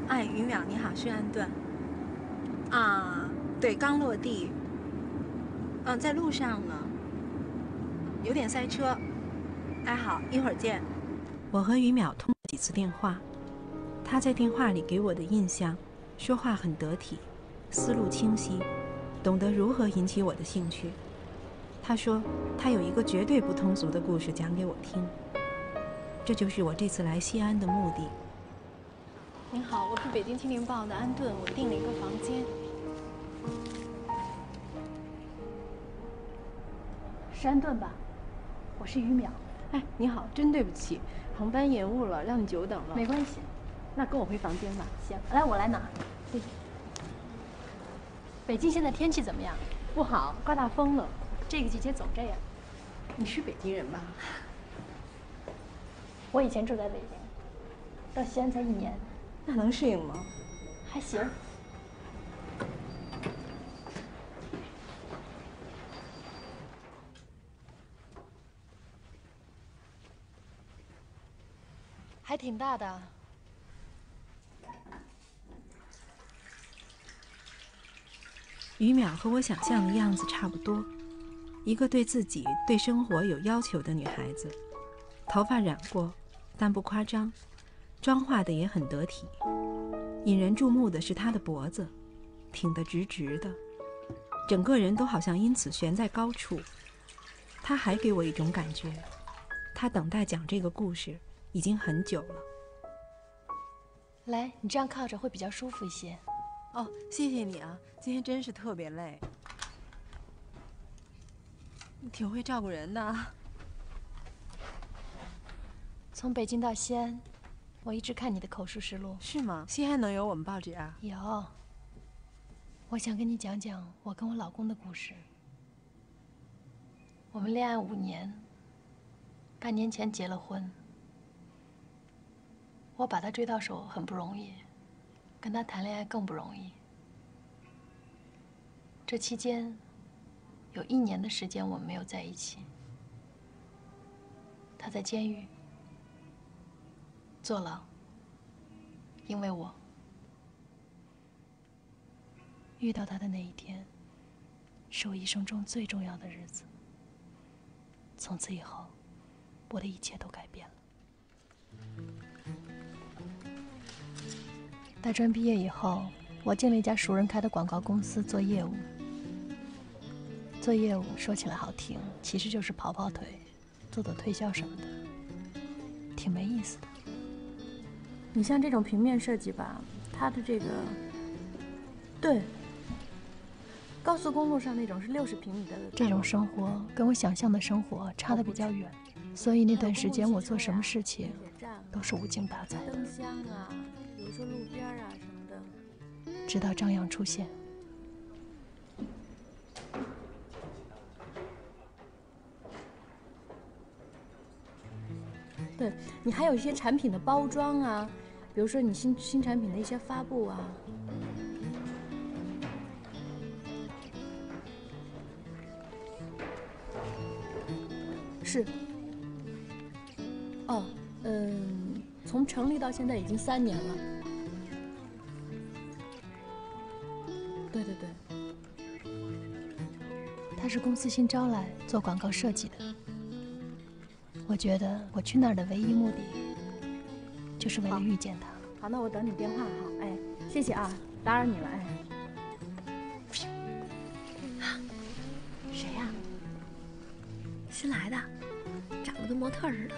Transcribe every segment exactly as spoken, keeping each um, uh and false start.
哎，于淼，你好，是安顿。啊，对，刚落地。嗯，在路上呢，有点塞车。哎，好，一会儿见。我和于淼通了几次电话，他在电话里给我的印象，说话很得体，思路清晰，懂得如何引起我的兴趣。他说他有一个绝对不通俗的故事讲给我听，这就是我这次来西安的目的。您好，我是北京青年报的安顿，我订了一个房间。 是安顿吧？我是于淼。 哎，你好，真对不起，航班延误了，让你久等了。 没关系， 那跟我回房间吧。 行，来，我来拿。 谢谢。 北京现在天气怎么样？ 不好，刮大风了。 这个季节总这样。 你是北京人吧？ 我以前住在北京，到西安才一年。 那能适应吗？ 还行。还挺大的。 于淼和我想象的样子差不多，一个对自己、对生活有要求的女孩子，头发染过，但不夸张，妆化的也很得体。引人注目的是她的脖子，挺得直直的，整个人都好像因此悬在高处。她还给我一种感觉，她等待讲这个故事已经很久了。 来，你这样靠着会比较舒服一些。 哦，谢谢你啊，今天真是特别累。你挺会照顾人的。 从北京到西安，我一直看你的口述实录。 是吗？西安能有我们报纸啊？ 有。我想跟你讲讲我跟我老公的故事。我们恋爱五年，半年前结了婚。我把他追到手很不容易，跟他谈恋爱更不容易。这期间，有一年的时间我们没有在一起。他在监狱坐牢，因为我。遇到他的那一天，是我一生中最重要的日子。从此以后，我的一切都改变了。大专毕业以后，我进了一家熟人开的广告公司做业务。做业务说起来好听，其实就是跑跑腿，做做推销什么的，挺没意思的。 你像这种平面设计吧，它的这个，对，高速公路上那种是六十平米的， 这种生活跟我想象的生活差得比较远，所以那段时间我做什么事情都是无精打采的。 灯箱啊，比如说路边啊什么的。 直到张扬出现。 对，你还有一些产品的包装啊，比如说你新新产品的一些发布啊。是。哦，嗯，从成立到现在已经三年了。对对对。 他是公司新招来做广告设计的。我觉得我去那儿的唯一目的，就是为了遇见他。 好，那我等你电话。好，哎，谢谢啊，打扰你了，哎。 谁呀？新来的，长得跟模特似的。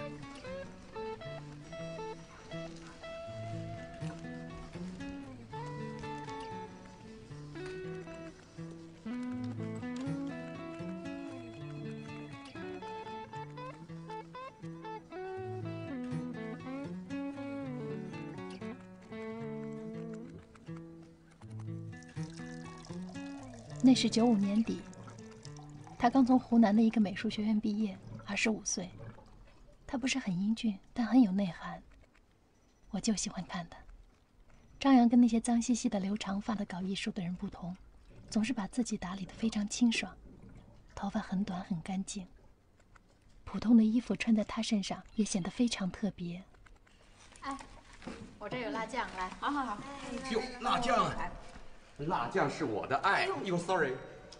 那是九五年底，他刚从湖南的一个美术学院毕业，二十五岁。他不是很英俊，但很有内涵。我就喜欢看他。张扬跟那些脏兮兮的留长发的搞艺术的人不同，总是把自己打理得非常清爽，头发很短很干净。普通的衣服穿在他身上也显得非常特别。 哎， 我这有辣酱，来， 好好好。 哟，辣酱啊！辣酱是我的爱。哟 ，sorry。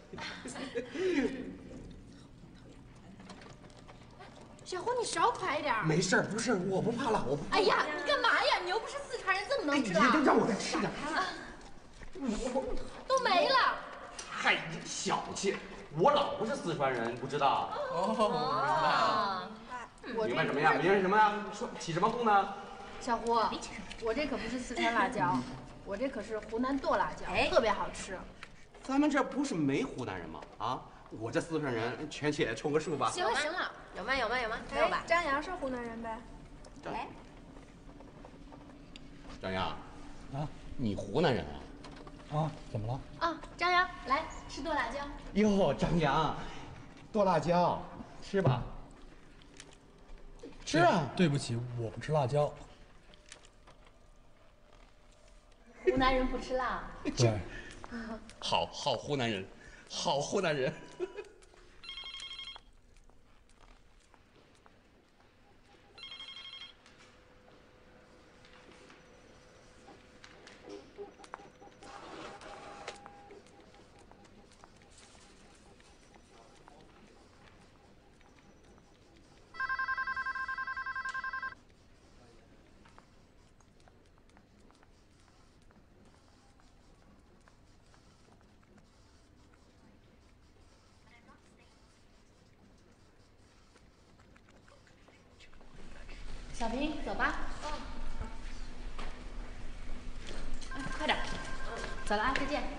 小胡，你少快一点。 没事，不是，我不怕辣，我不怕。 哎呀，你干嘛呀？你又不是四川人，这么能吃辣？ 你让我再吃点。 我都没了。 嗨，小气！我老婆是四川人，不知道。哦，明白什么呀？明白什么呀？说起什么哄呢？ 小胡，我这可不是四川辣椒，我这可是湖南剁辣椒，特别好吃。 咱们这不是没湖南人吗？啊，我这四川人，全且充个数吧。 行了行了， 有吗？有吗？有吗？没有吧？ 张扬是湖南人呗？ 哎， 张扬， 啊， 你湖南人啊？ 啊，怎么了？ 啊，张扬，来吃剁辣椒。 哟，张扬，剁辣椒，吃吧。吃啊！ 对不起，我不吃辣椒。 湖南人不吃辣。 对。 好好湖南人，好湖南人。 小平，走吧。哦。哎，快点。走了啊，再见。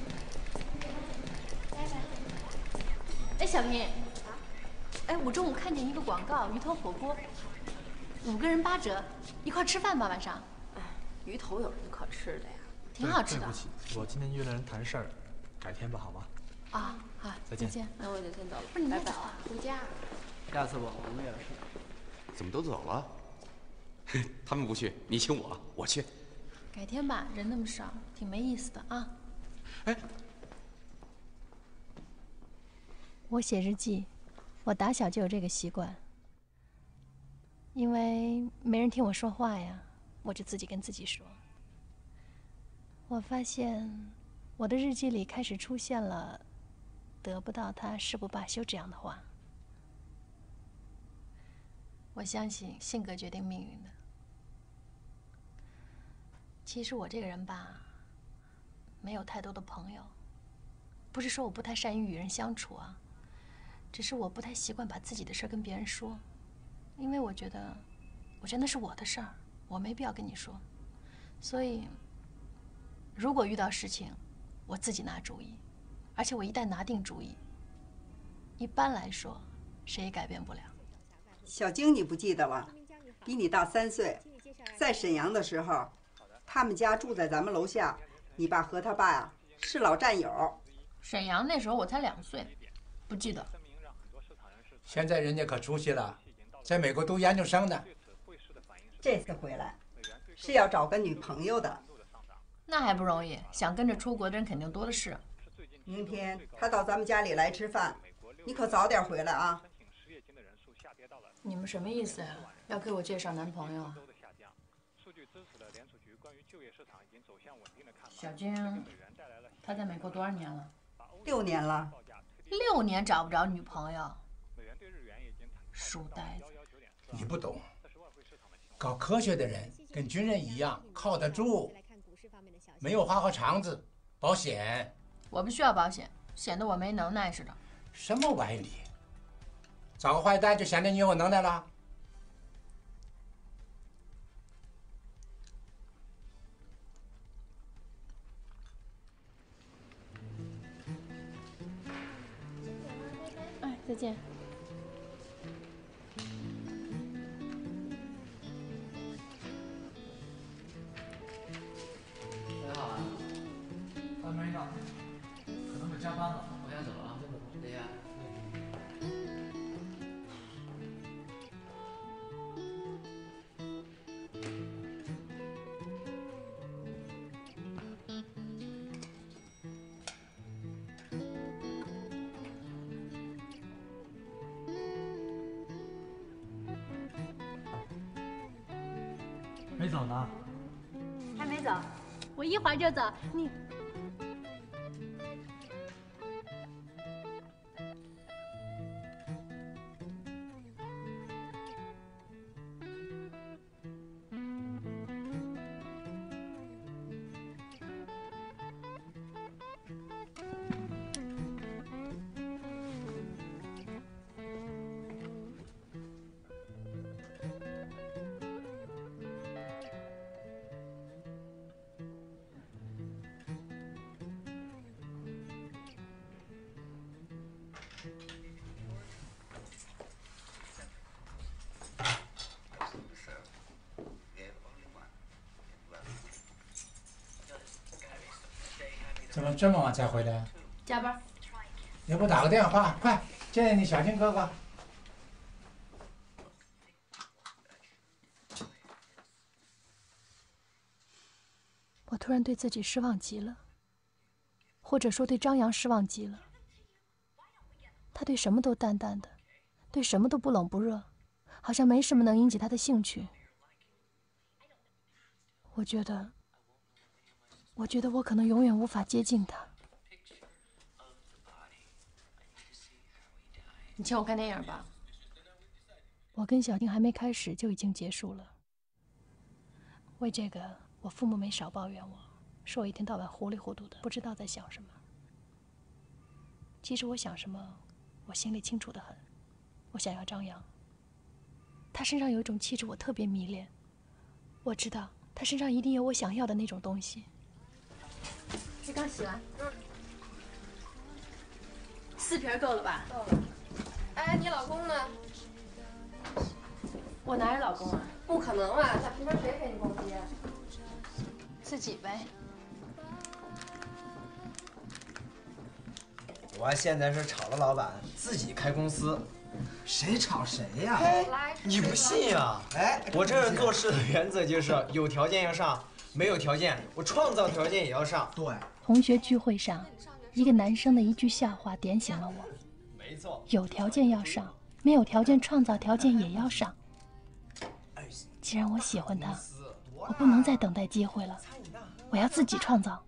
拜拜。哎，小平。啊。哎，我中午看见一个广告，鱼头火锅，五个人八折，一块吃饭吧晚上。 哎，鱼头有什么可吃的呀？ 挺好吃的。 对不起，我今天约了人谈事儿，改天吧，好吗？ 啊，好， 再见。 再见。 那我就先走了。 不是你先走啊，回家。 下次我们也是。 怎么都走了？他们不去，你请我，我去。 改天吧，人那么少，挺没意思的啊。 哎， 我写日记，我打小就有这个习惯。因为没人听我说话呀，我就自己跟自己说。我发现我的日记里开始出现了“得不到他誓不罢休”这样的话。我相信性格决定命运的。其实我这个人吧，没有太多的朋友，不是说我不太善于与人相处啊，只是我不太习惯把自己的事儿跟别人说，因为我觉得，我觉得那是我的事儿，我没必要跟你说。所以，如果遇到事情，我自己拿主意，而且我一旦拿定主意，一般来说，谁也改变不了。 小晶，你不记得了？比你大三岁，在沈阳的时候，他们家住在咱们楼下。你爸和他爸呀是老战友。 沈阳那时候我才两岁，不记得。 现在人家可出息了，在美国读研究生呢。 这次回来是要找个女朋友的。 那还不容易，想跟着出国的人肯定多的是。 明天他到咱们家里来吃饭，你可早点回来啊。 你们什么意思呀？要给我介绍男朋友啊？小晶，他在美国多少年了？ 六年了。 六年找不着女朋友，书呆子。 你不懂，搞科学的人跟军人一样，靠得住，没有花花肠子，保险。 我不需要保险，显得我没能耐似的。 什么歪理？找个坏蛋就显得你有能耐了？ 哎，再见。 大家好啊。 还没呢，可能得加班了。 我先走了啊，再见。 没走呢？ 还没走，我一会儿就走。你。 怎么这么晚才回来？ 加班。 要不打个电话，快见见你小金哥哥。 我突然对自己失望极了，或者说对张扬失望极了。他对什么都淡淡的，对什么都不冷不热，好像没什么能引起他的兴趣。我觉得。 我觉得我可能永远无法接近他。 你请我看电影吧。 我跟小静还没开始就已经结束了。为这个，我父母没少抱怨我，说我一天到晚糊里糊涂的，不知道在想什么。其实我想什么，我心里清楚得很。我想要张扬。他身上有一种气质，我特别迷恋。我知道他身上一定有我想要的那种东西。 这刚洗完，嗯，四瓶够了吧？ 够了。哎，你老公呢？ 我哪有老公啊？ 不可能啊！那平常谁陪你逛街？ 自己呗。 我现在是炒了老板，自己开公司， 谁炒谁呀？ 你不信呀？哎，我这人做事的原则就是有条件要上。 没有条件，我创造条件也要上。 对， 同学聚会上，一个男生的一句笑话点醒了我。 没错， 有条件要上，没有条件创造条件也要上。既然我喜欢他，我不能再等待机会了，我要自己创造。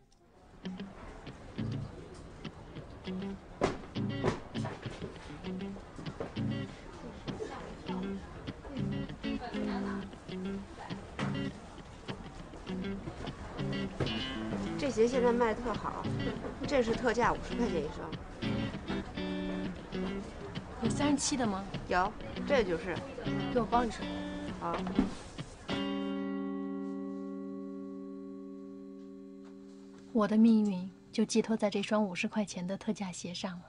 这鞋现在卖特好，这是特价，五十块钱一双。 有三十七的吗？ 有，这就是。 给我包一双。 好。 我的命运就寄托在这双五十块钱的特价鞋上了。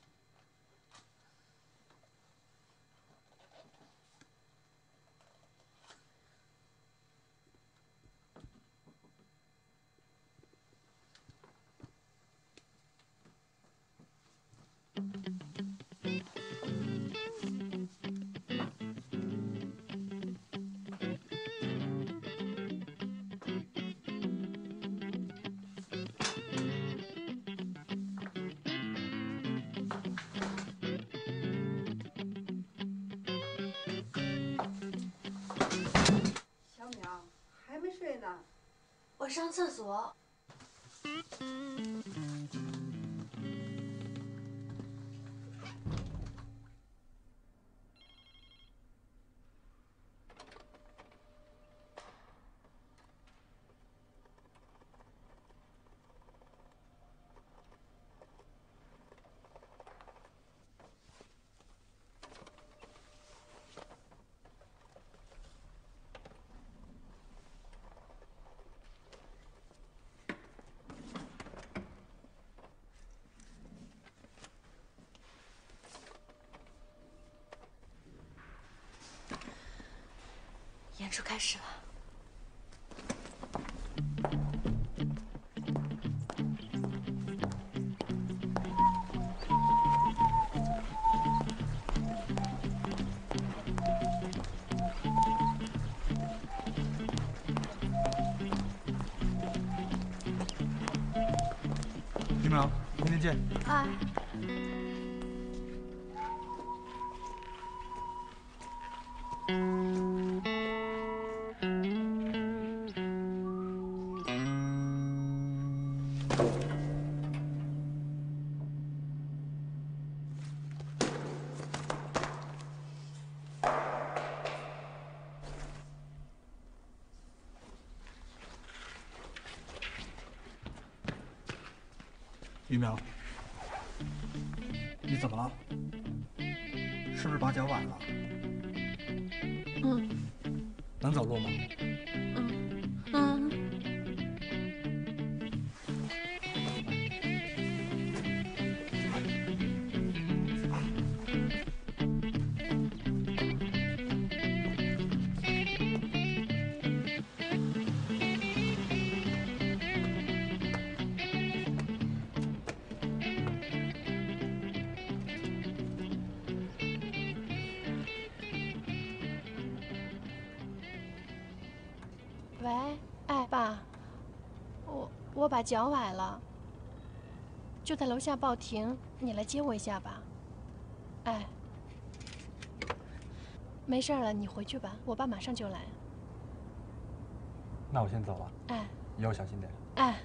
我上厕所。演出开始了。 李淼，明天见。 哎。 于苗，你怎么了？是不是把脚崴了？ 嗯。 能走路吗？ 嗯嗯。喂，哎，爸，我我把脚崴了，就在楼下报亭，你来接我一下吧。哎，没事了，你回去吧，我爸马上就来。 那我先走了。 哎， 以后小心点。 哎。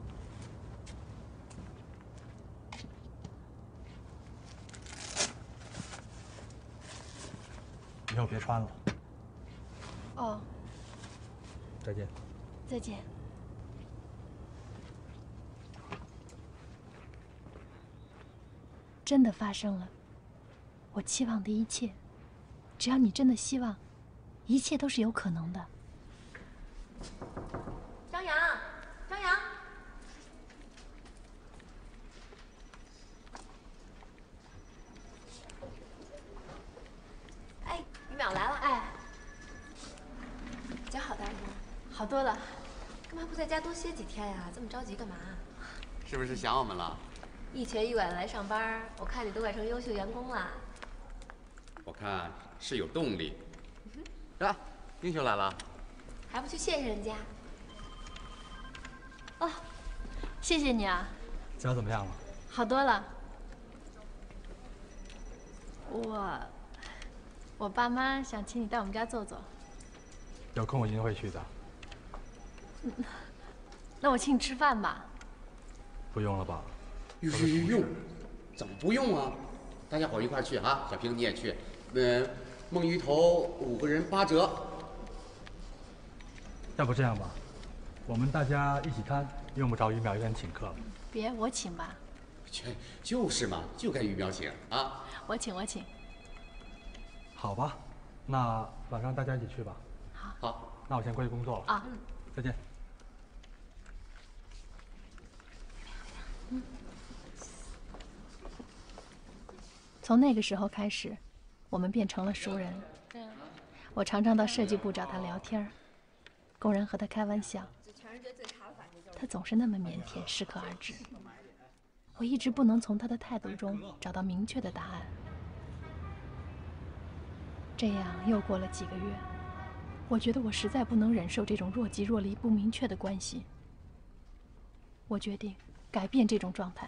以后别穿了。 哦。 再见。 再见。真的发生了，我期望的一切，只要你真的希望，一切都是有可能的。 张扬，张扬，哎，于淼来了，哎，脚好点吗？ 好多了。 干嘛不在家多歇几天呀？这么着急干嘛？ 是不是想我们了？ 一瘸一拐的来上班，我看你都快成优秀员工了。 我看是有动力。啊，英雄来了， 还不去谢谢人家？ 哦，谢谢你啊。 脚怎么样了？ 好多了。我，我爸妈想请你到我们家坐坐。 有空我一定会去的。 嗯，那我请你吃饭吧。 不用了吧？ 用用用，怎么不用啊？大家伙一块去啊！小平你也去。嗯，梦鱼头五个人八折。 要不这样吧，我们大家一起摊，用不着于淼一个人请客了。 别，我请吧。 全就是嘛，就该于淼请啊！ 我请，我请。 好吧，那晚上大家一起去吧。 好。 好， 那我先过去工作了啊。 再见。 嗯。从那个时候开始，我们变成了熟人。我常常到设计部找他聊天，工人和他开玩笑，他总是那么腼腆，适可而止。我一直不能从他的态度中找到明确的答案。这样又过了几个月，我觉得我实在不能忍受这种若即若离、不明确的关系。我决定改变这种状态。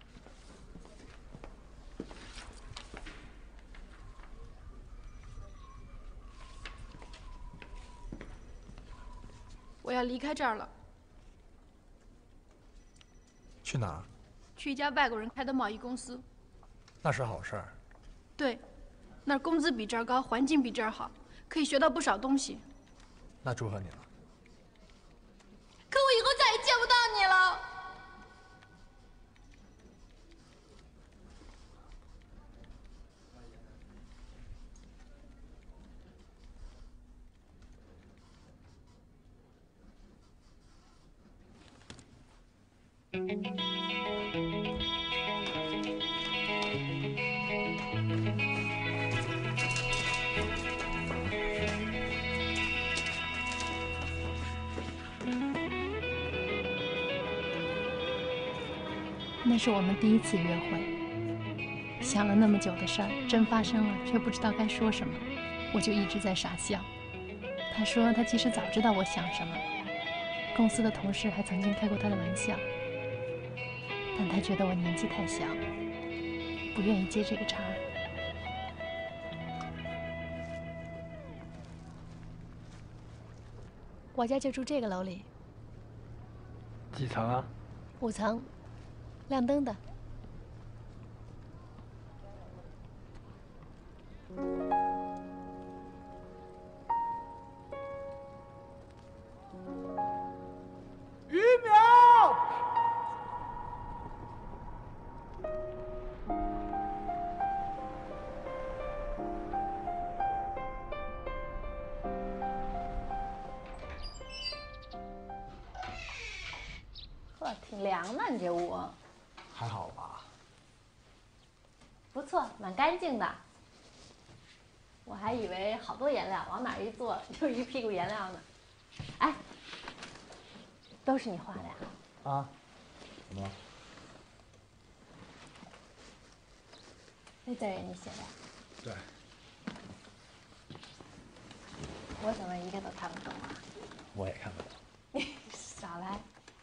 我要离开这儿了。 去哪儿？ 去一家外国人开的贸易公司。 那是好事儿。 对，那儿工资比这儿高，环境比这儿好，可以学到不少东西。 那祝贺你了。 可我以后再也见不到你了。那是我们第一次约会，想了那么久的事儿，真发生了，却不知道该说什么，我就一直在傻笑。他说他其实早知道我想什么，公司的同事还曾经开过他的玩笑，但他觉得我年纪太小，不愿意接这个茬儿。我家就住这个楼里。 几层啊？ 五层。亮灯的。 于淼， 呵，挺凉的，你这屋。 还好吧？ 不错，蛮干净的。我还以为好多颜料，往哪一坐就一屁股颜料呢。哎，都是你画的呀？ 啊？怎么了？ 那字也你写的？ 对。 我怎么一个都看不懂啊？ 我也看不懂。 少来。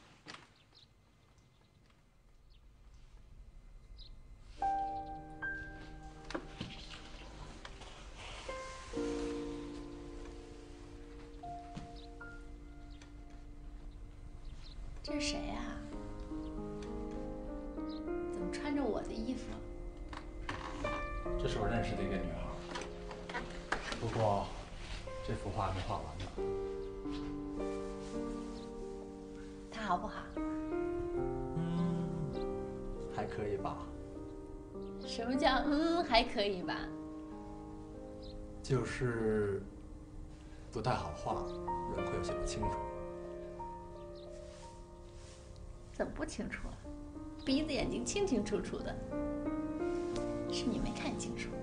这是谁呀？怎么穿着我的衣服？ 这是我认识的一个女孩，不过这幅画还没画完呢。 她好不好？ 嗯，还可以吧。 什么叫嗯还可以吧？ 就是不太好画，轮廓有些不清楚。 怎么不清楚啊？鼻子眼睛清清楚楚的，是你没看清楚。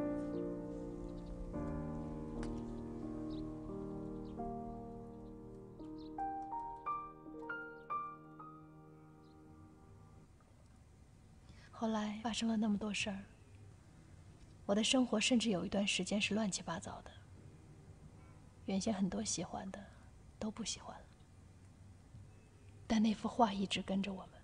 后来发生了那么多事儿，我的生活甚至有一段时间是乱七八糟的。原先很多喜欢的都不喜欢了，但那幅画一直跟着我们。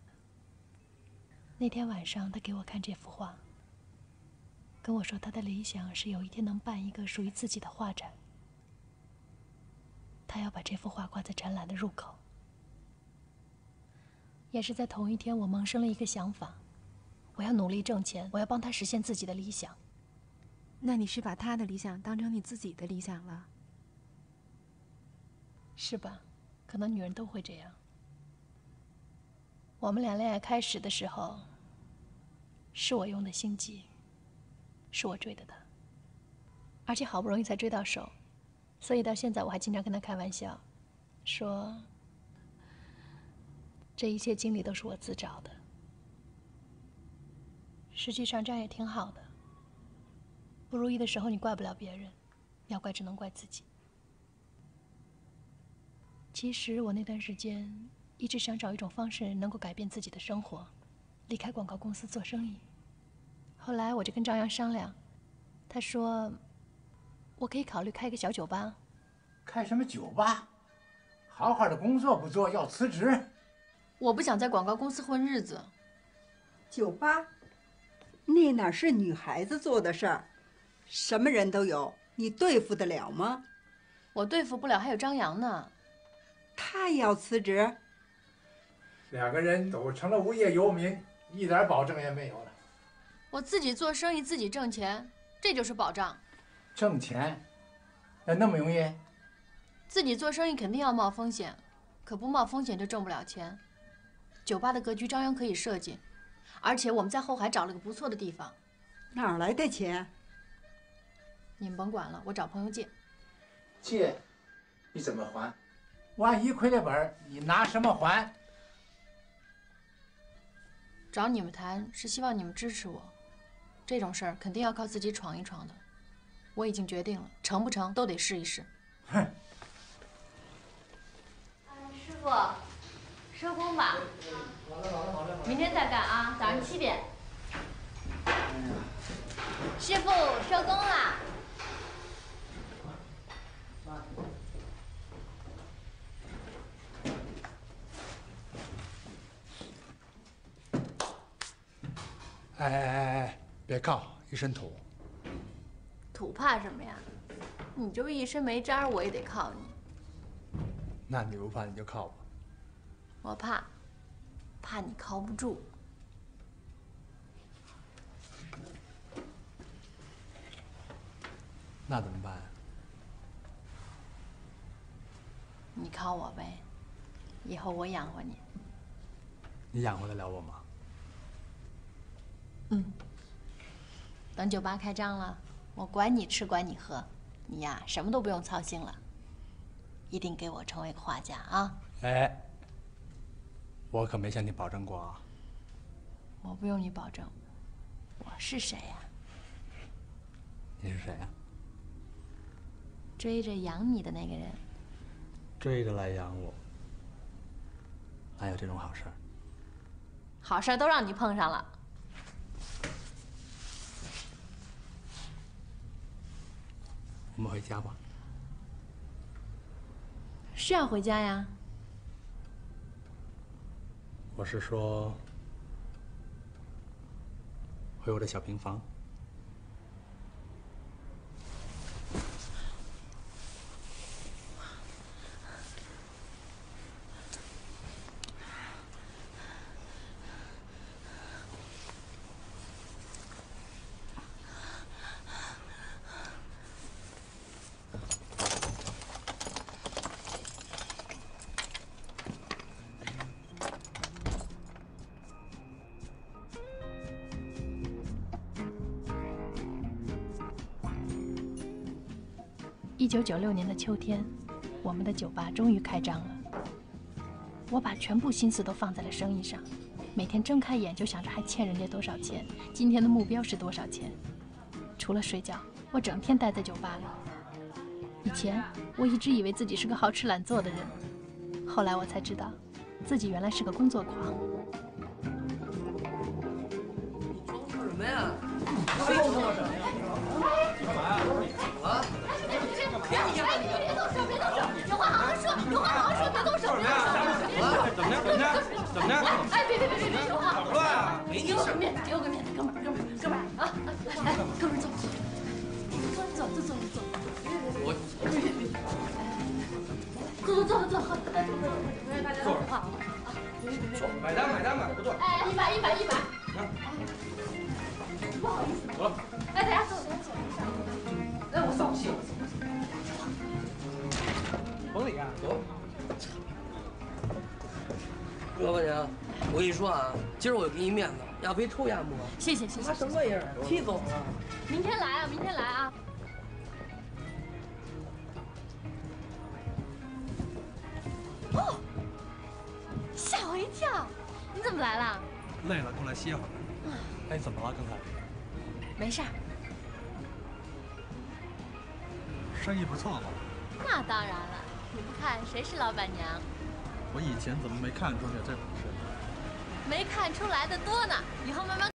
那天晚上，他给我看这幅画，跟我说他的理想是有一天能办一个属于自己的画展，他要把这幅画挂在展览的入口。也是在同一天，我萌生了一个想法，我要努力挣钱，我要帮他实现自己的理想。 那你是把他的理想当成你自己的理想了？ 是吧？可能女人都会这样。我们俩恋爱开始的时候，是我用的心机，是我追的他，而且好不容易才追到手，所以到现在我还经常跟他开玩笑，说这一切经历都是我自找的。实际上这样也挺好的，不如意的时候你怪不了别人，要怪只能怪自己。其实我那段时间一直想找一种方式能够改变自己的生活，离开广告公司做生意。后来我就跟张扬商量，他说我可以考虑开个小酒吧。 开什么酒吧？好好的工作不做，要辞职？ 我不想在广告公司混日子。 酒吧？那哪是女孩子做的事儿？什么人都有，你对付得了吗？ 我对付不了，还有张扬呢。 他也要辞职？ 两个人都成了无业游民，一点保证也没有了。 我自己做生意，自己挣钱，这就是保障。 挣钱，那那么容易？ 自己做生意肯定要冒风险，可不冒风险就挣不了钱。酒吧的格局张扬可以设计，而且我们在后海找了个不错的地方。 哪儿来的钱？ 你们甭管了，我找朋友借。 借？你怎么还？万一亏了本，你拿什么还？ 找你们谈是希望你们支持我，这种事儿肯定要靠自己闯一闯的。我已经决定了，成不成都得试一试。 哼！ 师傅，收工吧。明天再干啊，早上七点。师傅，收工啦。 哎哎哎哎，别靠，一身土。 土怕什么呀？你就一身煤渣，我也得靠你。 那你不怕你就靠吧。 我怕，怕你靠不住。 那怎么办？ 你靠我呗，以后我养活你。 你养活得了我吗？ 嗯。等酒吧开张了，我管你吃管你喝，你呀什么都不用操心了。一定给我成为个画家啊！ 哎， 我可没向你保证过啊。 我不用你保证。我是谁呀？ 你是谁呀？ 追着养你的那个人。 追着来养我，哪有这种好事儿？ 好事都让你碰上了。 我们回家吧。 是要回家呀？ 我是说，回我的小平房。 一九九六年的秋天，我们的酒吧终于开张了。我把全部心思都放在了生意上，每天睁开眼就想着还欠人家多少钱，今天的目标是多少钱。除了睡觉，我整天待在酒吧里。以前我一直以为自己是个好吃懒做的人，后来我才知道，自己原来是个工作狂。 装什么呀？ 谁装什么呀？干嘛呀？ 啊？ 别你别别别动手，别动手，有话好好说，有话好好说，别动手。 怎么样？怎么样？怎么样？ 哎，别别别别别说话！ 乱啊！没给我个面子，给我个面子，哥们儿，哥们儿，哥们儿啊！来，哥们儿坐，坐坐坐坐坐。 我别别别，坐坐坐坐，喝，喝喝喝，不让大家说话啊！ 坐，买单买单买，不坐。 哎，一百一百一百。不好意思。 走了。 哎，大家坐，大家坐。 哎，我扫兴。 甭理啊， 走。老板娘，我跟你说啊，今儿我给你面子，要杯抽烟不？ 谢谢谢谢。 妈什么玩意儿？气死我了！ 明天来啊，明天来啊。哦，吓我一跳！你怎么来了？ 累了，过来歇会儿。哎，你怎么了？刚才？ 没事儿。 生意不错嘛。 那当然了，你不看谁是老板娘？ 我以前怎么没看出你有这本事？ 没看出来的多呢，以后慢慢。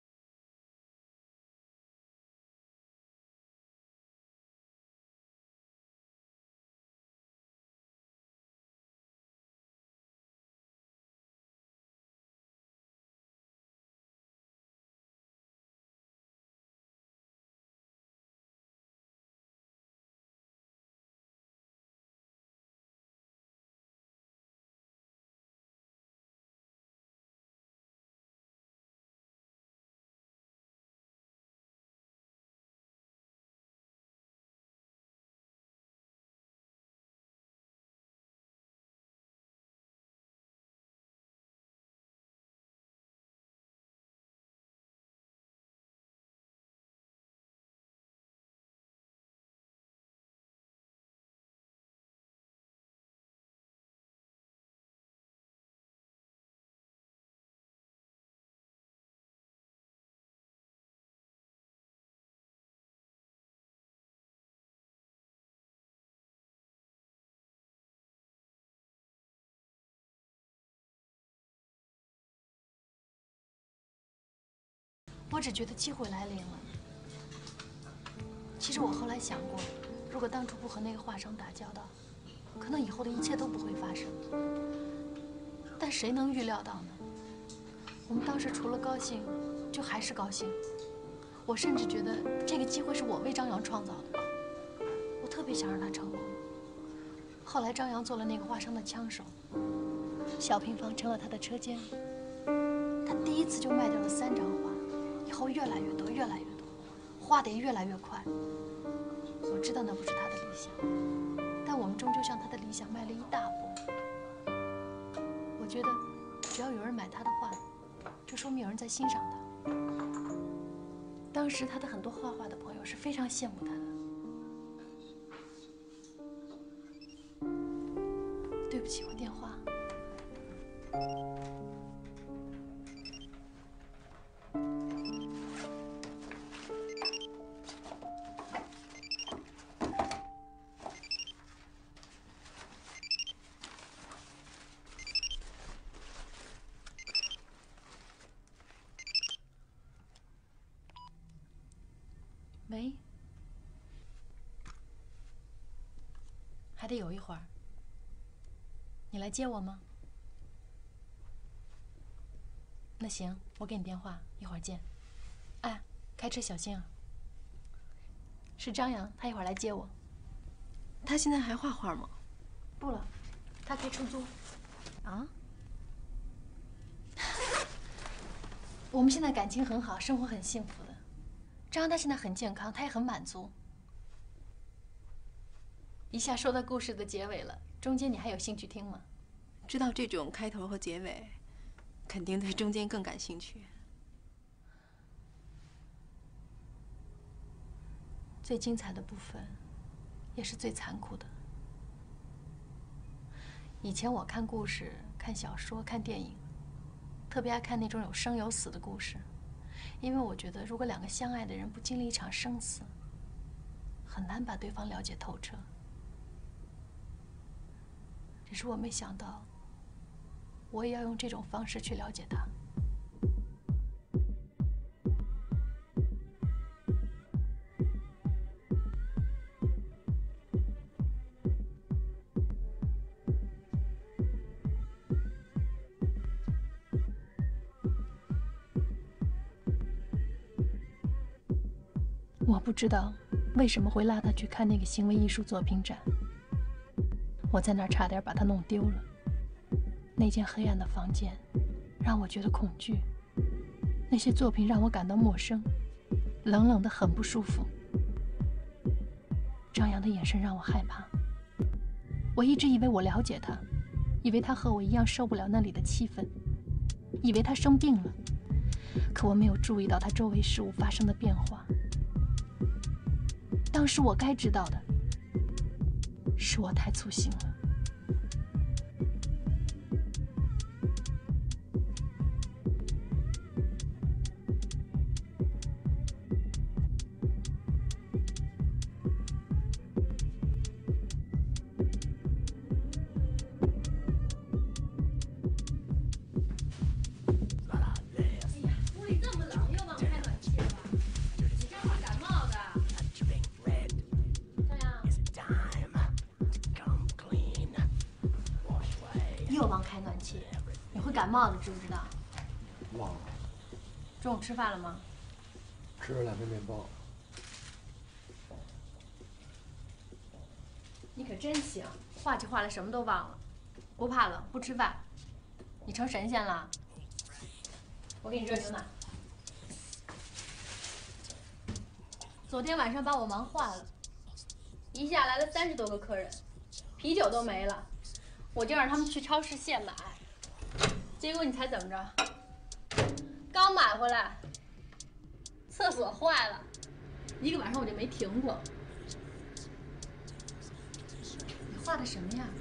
我只觉得机会来临了。其实我后来想过，如果当初不和那个画商打交道，可能以后的一切都不会发生。但谁能预料到呢？我们当时除了高兴，就还是高兴。我甚至觉得这个机会是我为张扬创造的，我特别想让他成功。后来张扬做了那个画商的枪手，小平房成了他的车间，他第一次就卖掉了三张画。以后越来越多，越来越多，画得也越来越快。我知道那不是他的理想，但我们终究向他的理想迈了一大步。我觉得，只要有人买他的画，就说明有人在欣赏他。当时他的很多画画的朋友是非常羡慕他的。对不起，我电话。 喂，还得有一会儿。你来接我吗？那行，我给你电话，一会儿见。哎，开车小心啊。是张扬，他一会儿来接我。 他现在还画画吗？ 不了，他开出租。 啊？ 我们现在感情很好，生活很幸福的。张扬他现在很健康，他也很满足。一下说到故事的结尾了，中间你还有兴趣听吗？ 知道这种开头和结尾，肯定对中间更感兴趣。 最精彩的部分，也是最残酷的。以前我看故事、看小说、看电影，特别爱看那种有生有死的故事，因为我觉得，如果两个相爱的人不经历一场生死，很难把对方了解透彻。只是我没想到，我也要用这种方式去了解他。我不知道为什么会拉他去看那个行为艺术作品展，我在那儿差点把他弄丢了。那间黑暗的房间让我觉得恐惧，那些作品让我感到陌生，冷冷的很不舒服。张扬的眼神让我害怕，我一直以为我了解他，以为他和我一样受不了那里的气氛，以为他生病了，可我没有注意到他周围事物发生的变化。当时我该知道的，是我太粗心了。感冒的知不知道？ 忘了。 中午吃饭了吗？ 吃了两片面包。 你可真行，画起画来什么都忘了，不怕冷，不吃饭，你成神仙了。我给你热牛奶。昨天晚上把我忙坏了，一下来了三十多个客人，啤酒都没了，我就让他们去超市现买。结果你猜怎么着？刚买回来，厕所坏了，一个晚上我就没停过。你画的什么呀？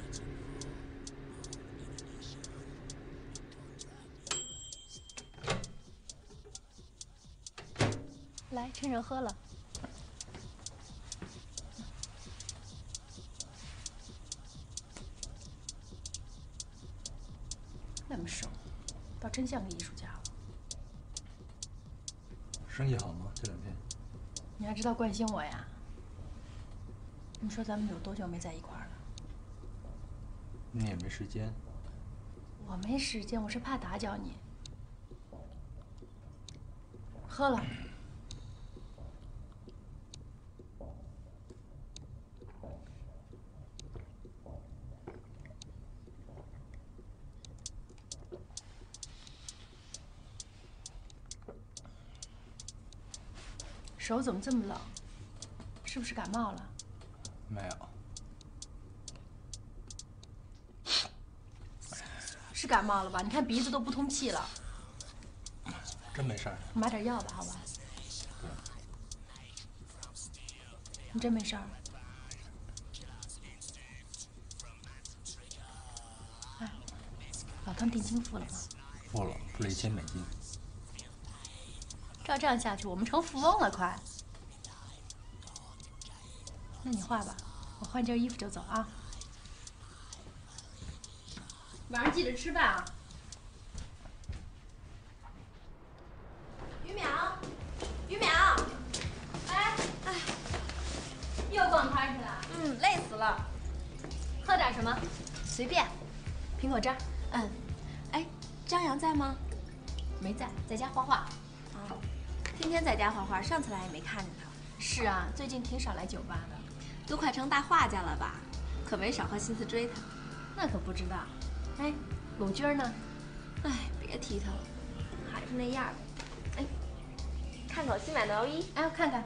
来，趁热喝了。那么瘦，倒真像个艺术家了。 生意好吗？这两天？ 你还知道关心我呀？你说咱们有多久没在一块儿了？ 你也没时间。 我没时间，我是怕打搅你。喝了。手怎么这么冷？是不是感冒了？ 没有。 是感冒了吧？你看鼻子都不通气了。 真没事儿。 我买点药吧，好吧？ 对。 你真没事儿？哎， 老汤定金付了吗？ 付了，付了一千美金。 照这样下去，我们成富翁了，快！那你画吧，我换件衣服就走啊。晚上记得吃饭啊。 于淼，于淼， 哎哎，又逛摊去了？ 嗯，累死了。 喝点什么？ 随便。 苹果汁儿。 嗯。哎，张扬在吗？ 没在，在家画画。 哦，天天在家画画，上次来也没看见他。 是啊，最近挺少来酒吧的。 都快成大画家了吧？可没少花心思追他。 那可不知道。哎，鲁军呢？ 哎，别提他了，还是那样。哎，看看我新买的毛衣。 哎，我看看。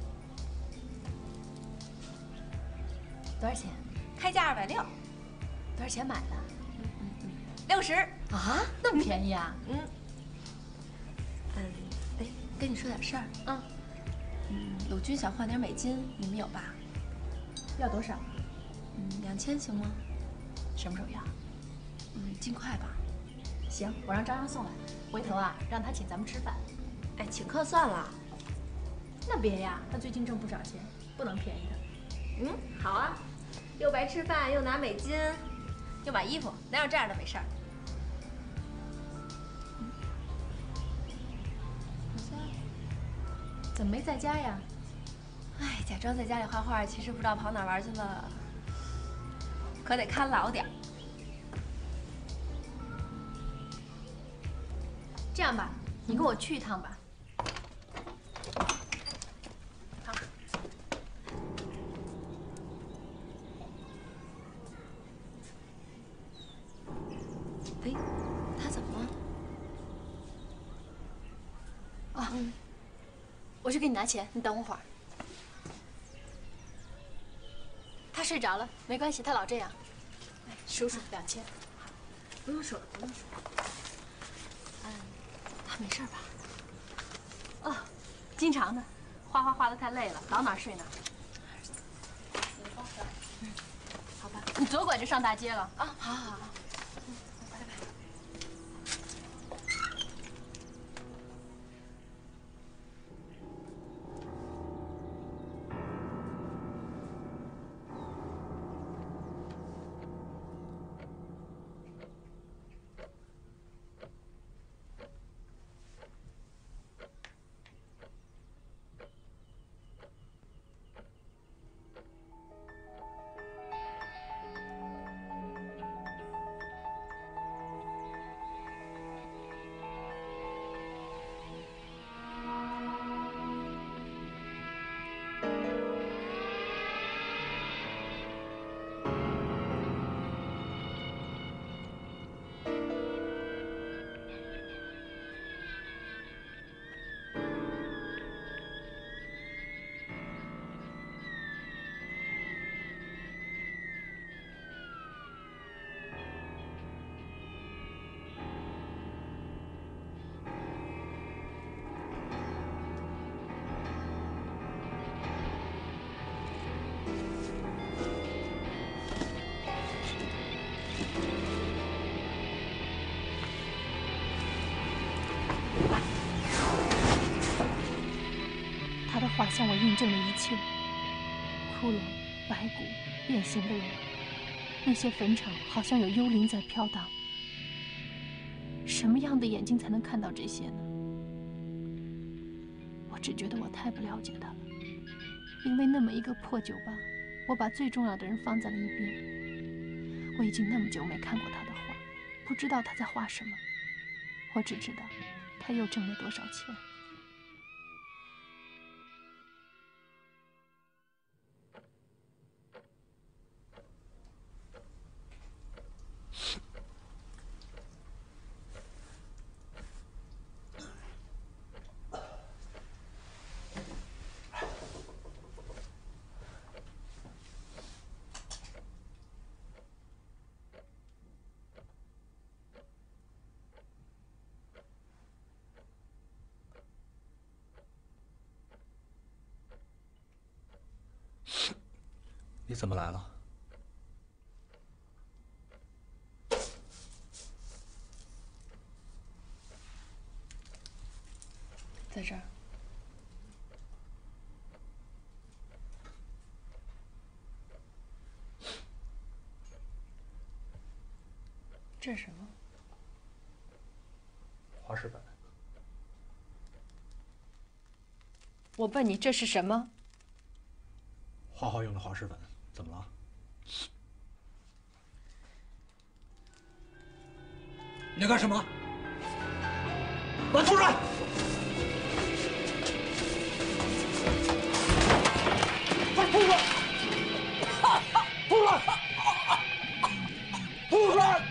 多少钱？ 开价二百六。 多少钱买的？ 嗯嗯嗯，六十。 啊，那么便宜啊？ 嗯。嗯，哎，跟你说点事儿。 嗯。 嗯，鲁军想换点美金，你们有吧？ 要多少？ 嗯，两千行吗？ 什么时候要？ 嗯，尽快吧。 行，我让张扬送来。回头啊，让他请咱们吃饭。 哎，请客算了。 那别呀，他最近挣不少钱，不能便宜他。 嗯，好啊，又白吃饭，又拿美金，又买衣服，哪有这样的美事儿？ 怎么没在家呀？ 哎，假装在家里画画，其实不知道跑哪玩去了，可得看牢点儿。 这样吧，你跟我去一趟吧。好。 哎，他怎么了？ 啊，嗯，我去给你拿钱，你等我会儿。他睡着了，没关系，他老这样。来，数数两千。 不用数了，不用数了。嗯，他没事吧？ 哦，经常的，画画画得太累了，倒哪儿睡哪儿。 嗯，好吧。 你左拐就上大街了啊！好好好。嗯，拜拜。 他的画向我印证了一切：骷髅、白骨、变形的人，那些坟场好像有幽灵在飘荡。什么样的眼睛才能看到这些呢？我只觉得我太不了解他了，因为那么一个破酒吧，我把最重要的人放在了一边。我已经那么久没看过他的画，不知道他在画什么。我只知道，他又挣了多少钱。 你怎么来了？ 在这儿。这是什么？ 滑石粉。 我问你这是什么？ 画画用的滑石粉，怎么了？你要干什么？把它吐出来！快吐出来！吐出来！吐出来！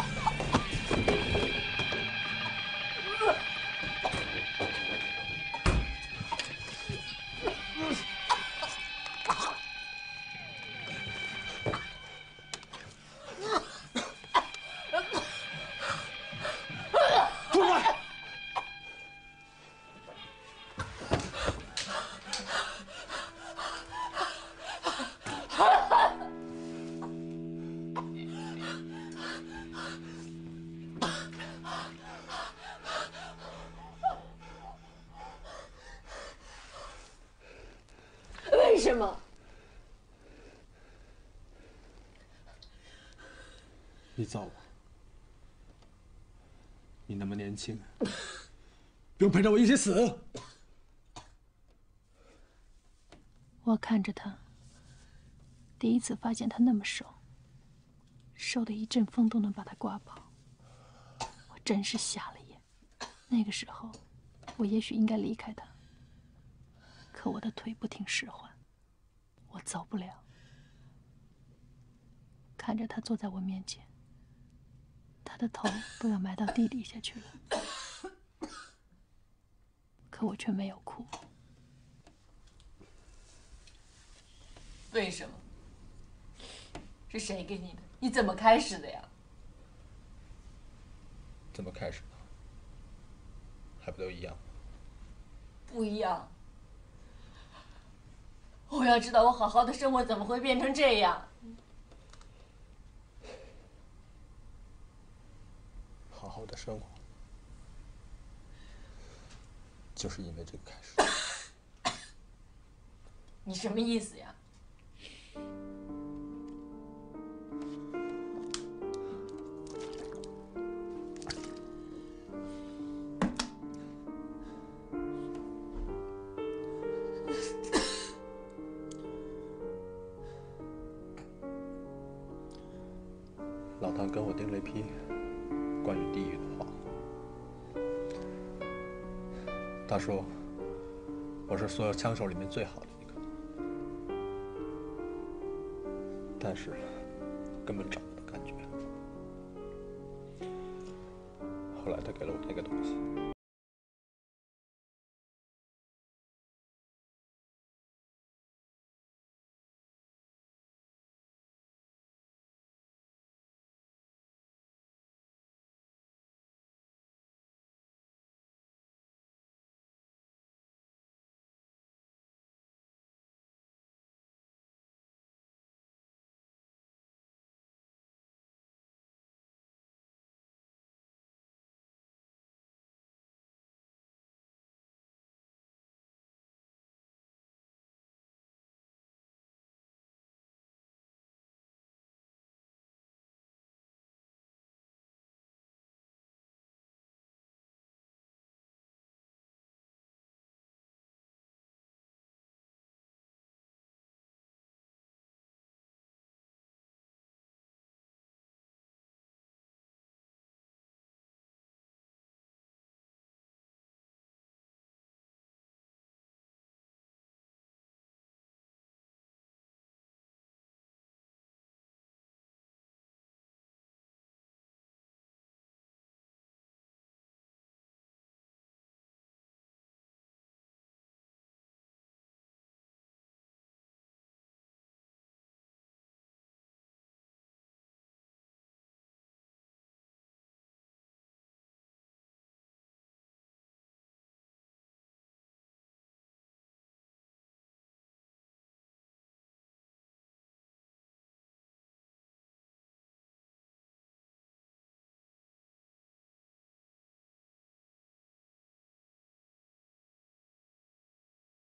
为什么？ 你造我，你那么年轻，不用陪着我一起死。 我看着他，第一次发现他那么瘦，瘦的一阵风都能把他刮跑，我真是瞎了眼。那个时候，我也许应该离开他，可我的腿不听使唤，我走不了。看着他坐在我面前，他的头都要埋到地底下去了，可我却没有哭。 为什么？是谁给你的？你怎么开始的呀？ 怎么开始的？还不都一样？ 不一样。我要知道我好好的生活怎么会变成这样？ 好好的生活，就是因为这个开始。 你什么意思呀？ 老唐跟我订了一批关于地狱的画，他说我是所有枪手里面最好的一个，但是根本找不到感觉。后来他给了我那个东西。